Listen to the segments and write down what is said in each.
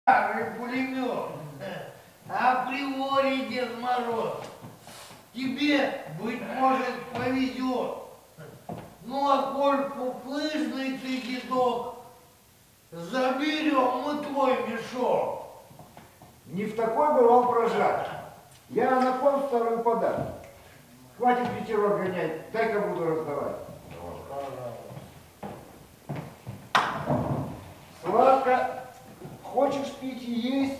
Старый пулемет. Априори, Дед Мороз, тебе, быть может, повезет. Ну, а коль пупыжный ты, дедок, заберем мы твой мешок. Не в такой бывал прожать. Я на ком старую подам. Хватит ветерок гонять, дай-ка буду раздавать. Сладко, хочешь пить и есть?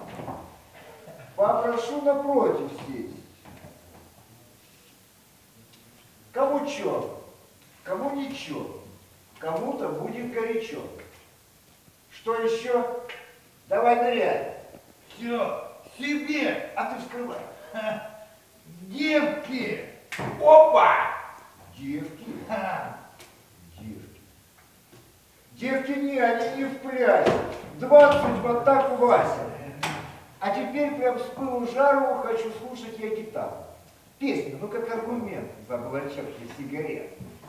Попрошу напротив сесть. Кому чё, кому ничего, кому-то будет горячо. Что еще? Давай ныряй. Все, себе, А ты вскрывай. девки. Опа! Девки. Ха. Девки. Девки не, они не в плясе. 20 в атаку Вася. А теперь прям с пылу жару хочу слушать я гитару. Песню, ну как аргумент за блочевки сигарет.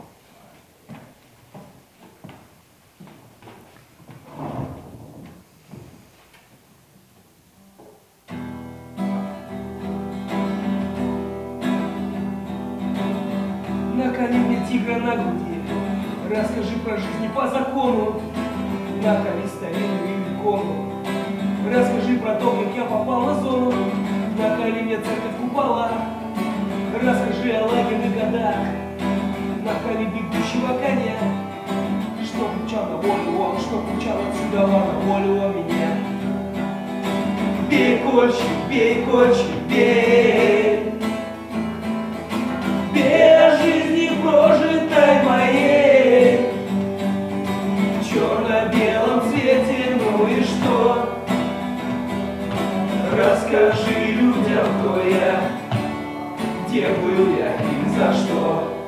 Наколи мне тигра на груди, расскажи про жизнь по закону. Наколи старинную икону, расскажи про то, как я попал на зону. Наколи мне церковь купола, расскажи о лагерных годах. Наколи бегущего коня, что кричал на волю он, что кричал отсюда на волю о меня. Бей, кольчик, бей. Бей о жизни прожитой моей, в черно-белом цвете, ну и что? Расскажи людям, кто я, где был я и за что.